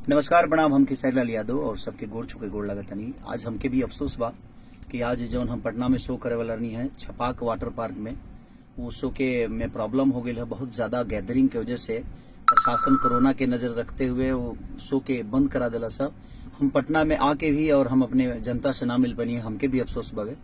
नमस्कार प्रणाम। हम खेसारी यादव और सबके गोड़ छुके गोड़ लगतनी। आज हमके भी अफसोस बा कि आज जौन हम पटना में शो करे वाला नहीं है छपाक वाटर पार्क में, वो शो के में प्रॉब्लम हो गई है। बहुत ज्यादा गैदरिंग की वजह से प्रशासन कोरोना के नजर रखते हुए वो शो के बंद करा दिला। सब हम पटना में आके भी और हम अपने जनता से ना मिल पानी, हमके भी अफसोस बगे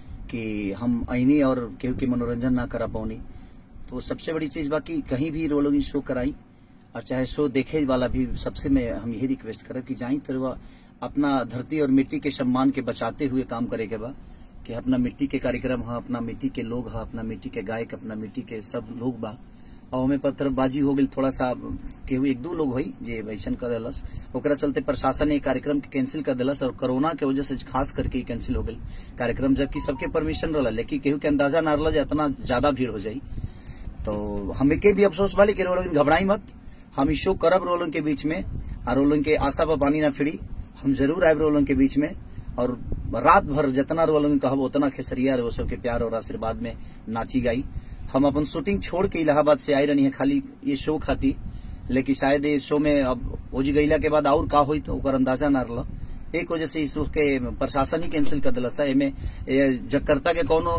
कि हम अनी और केहू के मनोरंजन ना करा पानी। तो सबसे बड़ी चीज बाकी कहीं भी रोलोगी शो कराई और चाहे शो देखे वाला भी, सबसे मैं हम यही रिक्वेस्ट करब कि जाई तरह अपना धरती और मिट्टी के सम्मान के बचाते हुए काम करे के बा कि अपना मिट्टी के कार्यक्रम है, अपना मिट्टी के लोग है, अपना मिट्टी के गायक, अपना मिट्टी के सब लोग बा। और हमें पत्थरबाजी हो गई थोड़ा सा, केहू एक दो लोग हुई जे वैसन कर दिलस, ओकरा चलते प्रशासन ने कार्यक्रम के कैंसिल कर दिलस और कोरोना के वजह से खास करके कैंसिल हो गई कार्यक्रम, जबकि सबके परमिशन रहा, लेकिन केहू के अंदाजा ना रहा इतना ज्यादा भीड़ हो जाये। तो हमें के भी अफसोस वाले कि रोलोग घबराई मत, हम शो करब रोलों के बीच में और रोलों के आशा पर पानी ना फिरी, हम जरूर आए रोलों के बीच में और रात भर जितना रोलों कहब उतना खेसरिया वो सबके प्यार और आशीर्वाद में नाची गाई। हम अपन शूटिंग छोड़ के इलाहाबाद से आई रही है खाली ये शो खाती, लेकिन शायद ये शो में अब ओजी गईला के बाद और का हुई तो ओकर अंदाजा ना रहा। एक वजह से इस के प्रशासन ही कैंसिल कर दिला। एमे जकर्ता के कोनो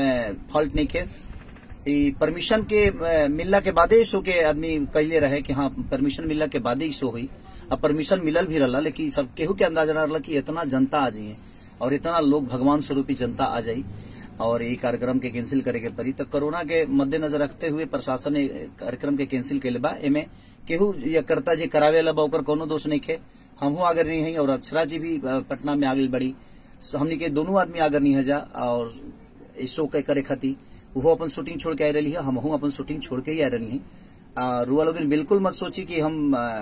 फॉल्ट नहीं खे, परमिशन के मिलला के बाद शो के आदमी कहले रहे कि हाँ परमिशन मिलला के बाद ही शो हुई। अब परमिशन मिलल भी रहा, लेकिन सब केहू के अंदाजा न रहा कि इतना जनता आ जाइए और इतना लोग भगवान स्वरूपी जनता आ जाये और ये कार्यक्रम के कैंसिल करे के पड़ी। तो कोरोना के मद्देनजर रखते हुए प्रशासन ने कार्यक्रम के कैंसिल कैले बा। एमे केहू ये करता जे करावे ला ओकर कोनो दोष नहीं खे, हमहू आगर नहीं है और अक्षरा जी भी पटना में आगे बड़ी, हमनी के दोनों आदमी आगर नहीं है जा और इस शो के करे खाती वो अपन शूटिंग छोड़ के आ रही है, हम अपन शूटिंग छोड़ के ही आ रही है। रुआ लोग बिल्कुल मत सोची कि हम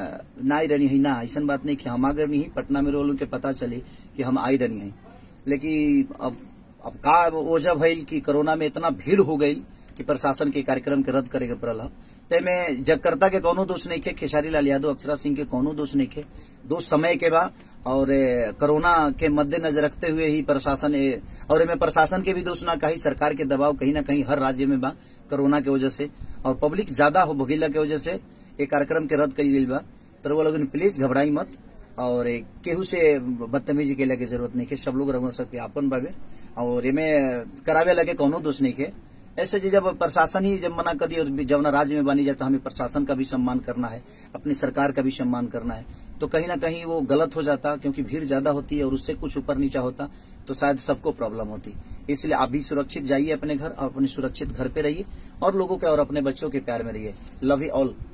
ना आई रही है, ना ऐसा बात नहीं कि हम आगर नहीं पटना में रोलों के पता चले कि हम आई रही है। लेकिन अब का वजह भइल कि कोरोना में इतना भीड़ हो गई कि प्रशासन के कार्यक्रम के रद्द करे के पड़ल। तेमें जगकर्ता के कोनो दोष नहीं खे, खेसारी लाल यादव अक्षरा सिंह के कोनो दोष नहीं खे, दोष समय के बा और कोरोना के मद्देनजर रखते हुए ही प्रशासन और इनमें प्रशासन के भी दोष ना, कहीं सरकार के दबाव कहीं ना कहीं हर राज्य में बा कोरोना के वजह से और पब्लिक ज्यादा हो भगीला के वजह से ये कार्यक्रम के रद्द कई गई बा। तो वो लोग प्लीज घबराई मत और केहू से बदतमीजी के लगे जरूरत नहीं है, सब लोग रह सबके आपन बाबे और इनमें करावे लगे कोनो दोष नहीं है। ऐसे जब प्रशासन ही जब मना कर दी और जब राज्य में बनी जाता, हमें प्रशासन का भी सम्मान करना है, अपनी सरकार का भी सम्मान करना है, तो कहीं ना कहीं वो गलत हो जाता क्योंकि भीड़ ज्यादा होती है और उससे कुछ ऊपर नीचा होता तो शायद सबको प्रॉब्लम होती। इसलिए आप भी सुरक्षित जाइए अपने घर और अपने सुरक्षित घर पे रहिए और लोगों के और अपने बच्चों के प्यार में रहिए। Love you all.